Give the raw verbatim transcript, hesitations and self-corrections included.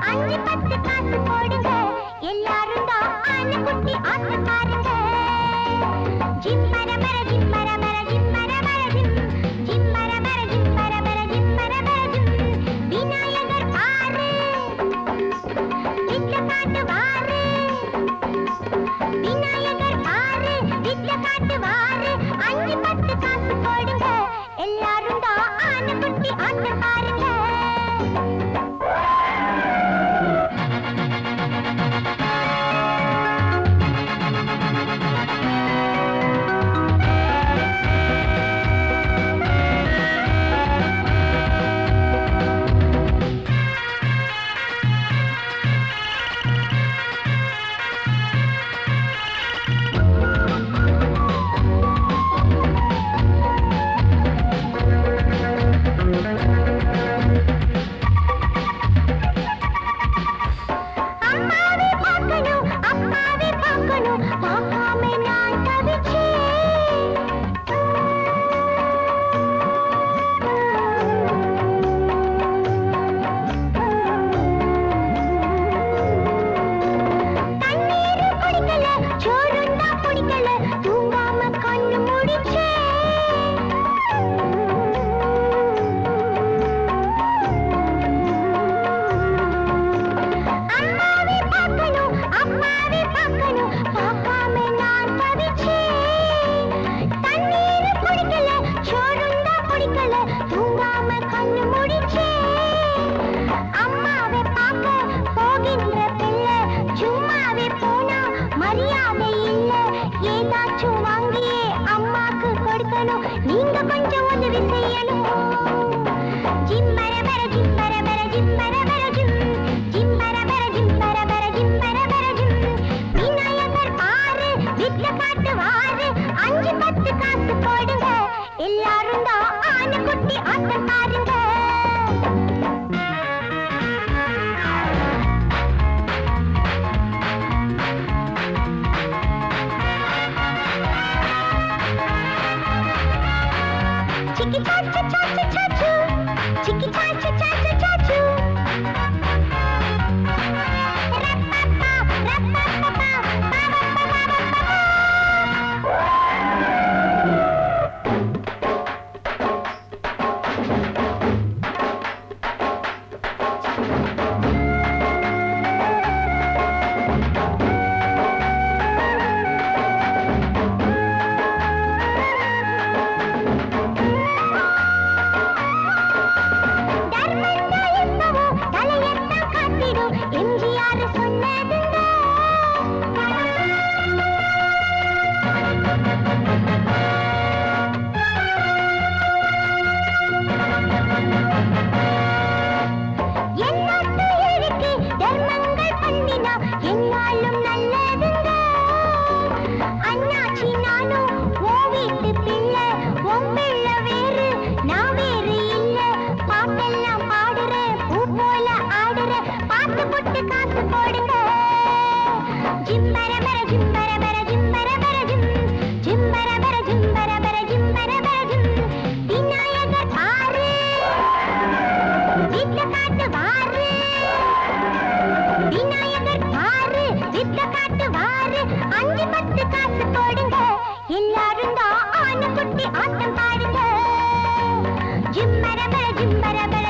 அஞ்சு பத்து காசு போடுங்க எல்லாரும் தான் ஆன குட்டி ஆட்ட பாருங்க ஜிம்மர மர ஜிம்மர மர ஜிம்மர மர ஜிம் ஜிம்மர மர ஜிம்மர மர ஜிம்மர மர ஜிம் விநாயகர் பாரு வித்த காட்டு வாரு விநாயகர் பாரு வித்த காட்டு வாரு அஞ்சு பத்து காசு போடுங்க எல்லாரும் தான் ஆன குட்டி ஆட்ட பாருங்க நீங்க கொஞ்சம் உதவி செய்யணும் ஜிம்மர மர ஜிம்மர மர ஜிம்மர மர ஜிம் ஜிம்மர மர ஜிம்மர மர ஜிம்மர மர ஜிம் விநாயகர் பாரு வித்த காட்டு வாரு அஞ்சு பத்து காசு போடுங்க எல்லாரும் தான் ஆன குட்டி ஆட்டம் பாருங்க Chicky cha cha cha cha cha choo, chicky cha cha cha cha cha choo. Ra-pa-pa, ra-pa-pa-pa, pa-pa-pa-pa-pa-pa. MGR சொன்னதுங்க என்னாட்டு ஏழைக்கு தர்மங்கள் பண்ணினா என்னாலும் நல்லதுங்க அண்ணாச்சி நானும் ஓ வீட்டு பிள்ளை உன் பிள்ளை வேறு நான் வேறு இல்ல பாட்டெல்லாம் பாடுற பூ போல ஆடுற பாட்டு போட்டு காசு போடுங்க ஜிம்மர மர ஜிம்மர மர ஜிம்மர மர ஜிம் ஜிம்மர மர ஜிம்மர மர ஜிம்மர மர ஜிம் விநாயகர் பாரு வித்த காட்டு வாரு விநாயகர் பாரு வித்த காட்டு வாரு அஞ்சு பத்து காசு போடுங்க எல்லாரும் தான் ஆன குட்டி ஆட்டம் பாருங்க ஜிம்மர மர ஜிம்மர மர